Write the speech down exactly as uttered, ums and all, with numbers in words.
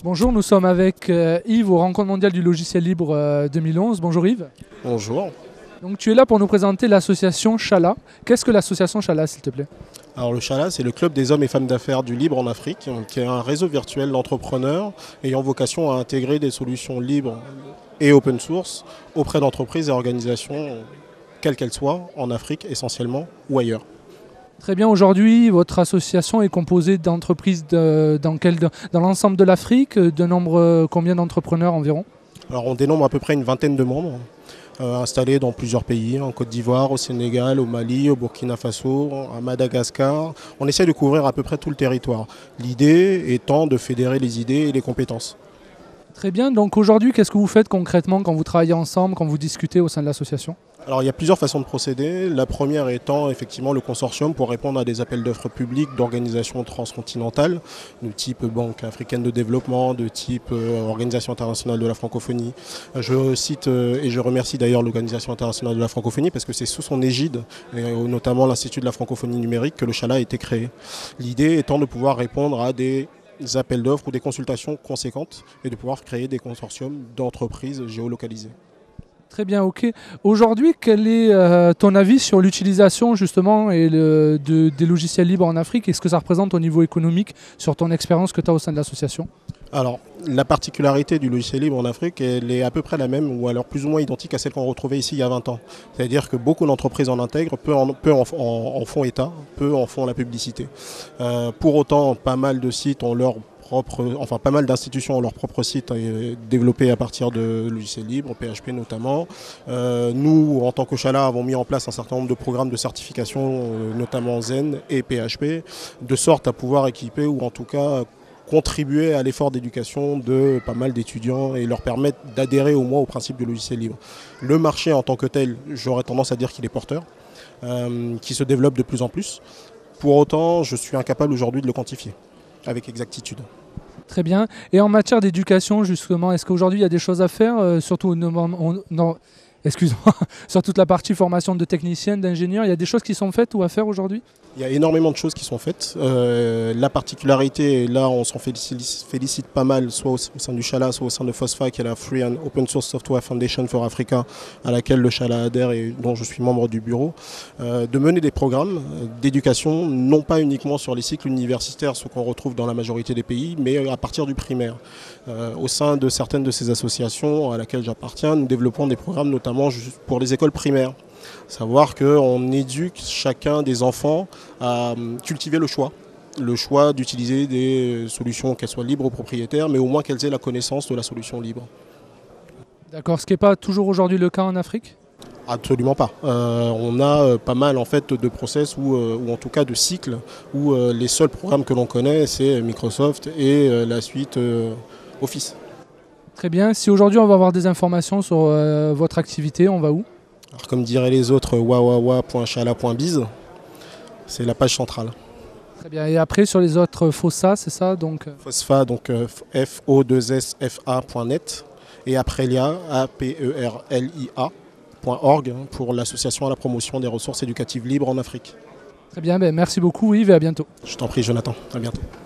Bonjour, nous sommes avec euh, Yves aux Rencontres mondiales du logiciel libre euh, deux mille onze. Bonjour Yves. Bonjour. Donc tu es là pour nous présenter l'association Chala. Qu'est-ce que l'association Chala, s'il te plaît? Alors le Chala, c'est le club des hommes et femmes d'affaires du libre en Afrique, qui est un réseau virtuel d'entrepreneurs ayant vocation à intégrer des solutions libres et open source auprès d'entreprises et organisations, quelles qu'elles soient, en Afrique essentiellement ou ailleurs. Très bien, aujourd'hui votre association est composée d'entreprises de, dans, quel, dans l'ensemble de l'Afrique, de nombre euh, combien d'entrepreneurs environ? Alors on dénombre à peu près une vingtaine de membres. Euh, installés dans plusieurs pays, en Côte d'Ivoire, au Sénégal, au Mali, au Burkina Faso, à Madagascar. On essaie de couvrir à peu près tout le territoire. L'idée étant de fédérer les idées et les compétences. Très bien, donc aujourd'hui qu'est-ce que vous faites concrètement quand vous travaillez ensemble, quand vous discutez au sein de l'association? Alors il y a plusieurs façons de procéder. La première étant effectivement le consortium pour répondre à des appels d'offres publics d'organisations transcontinentales, de type Banque africaine de développement, de type euh, Organisation internationale de la francophonie. Je cite euh, et je remercie d'ailleurs l'Organisation internationale de la francophonie parce que c'est sous son égide, et, euh, notamment l'Institut de la francophonie numérique, que le Chala a été créé. L'idée étant de pouvoir répondre à des appels d'offres ou des consultations conséquentes et de pouvoir créer des consortiums d'entreprises géolocalisées. Très bien, ok. Aujourd'hui, quel est euh, ton avis sur l'utilisation justement et le, de, des logiciels libres en Afrique et ce que ça représente au niveau économique sur ton expérience que tu as au sein de l'association? Alors, la particularité du logiciel libre en Afrique, elle est à peu près la même ou alors plus ou moins identique à celle qu'on retrouvait ici il y a vingt ans. C'est-à-dire que beaucoup d'entreprises en intègrent, peu en, peu en, en, en font état, peu en font la publicité. Euh, pour autant, pas mal de sites ont leur propre, enfin pas mal d'institutions ont leur propre site euh, développé à partir de logiciels libres, P H P notamment. Euh, nous, en tant que Chala, avons mis en place un certain nombre de programmes de certification, euh, notamment Zen et P H P, de sorte à pouvoir équiper ou en tout cas contribuer à l'effort d'éducation de pas mal d'étudiants et leur permettre d'adhérer au moins au principe du logiciel libre. Le marché en tant que tel, j'aurais tendance à dire qu'il est porteur, euh, qui se développe de plus en plus. Pour autant, je suis incapable aujourd'hui de le quantifier avec exactitude. Très bien. Et en matière d'éducation, justement, est-ce qu'aujourd'hui il y a des choses à faire, euh, surtout au, on, non, excuse-moi, sur toute la partie formation de techniciens, d'ingénieurs, il y a des choses qui sont faites ou à faire aujourd'hui? Il y a énormément de choses qui sont faites. Euh, la particularité, et là on s'en félicite, félicite pas mal, soit au sein du Chala, soit au sein de FOSFA, qui est la Free and Open Source Software Foundation for Africa, à laquelle le Chala adhère et dont je suis membre du bureau, euh, de mener des programmes d'éducation, non pas uniquement sur les cycles universitaires, ce qu'on retrouve dans la majorité des pays, mais à partir du primaire. Euh, au sein de certaines de ces associations à laquelle j'appartiens, nous développons des programmes notamment pour les écoles primaires. Savoir qu'on éduque chacun des enfants à cultiver le choix. Le choix d'utiliser des solutions, qu'elles soient libres ou propriétaires, mais au moins qu'elles aient la connaissance de la solution libre. D'accord, ce qui n'est pas toujours aujourd'hui le cas en Afrique? Absolument pas. Euh, on a euh, pas mal en fait de process ou, euh, ou en tout cas de cycles où euh, les seuls programmes que l'on connaît c'est Microsoft et euh, la suite euh, Office. Très bien. Si aujourd'hui on va avoir des informations sur euh, votre activité, on va où? Alors, comme diraient les autres, wawawa point chala point biz, c'est la page centrale. Très bien. Et après sur les autres FOSSA, c'est ça donc? FOSFA, donc euh, F O deux S F A point net et Aprelia, A P E R L I A point org pour l'association à la promotion des ressources éducatives libres en Afrique. Très bien, ben merci beaucoup Yves et à bientôt. Je t'en prie Jonathan, à bientôt.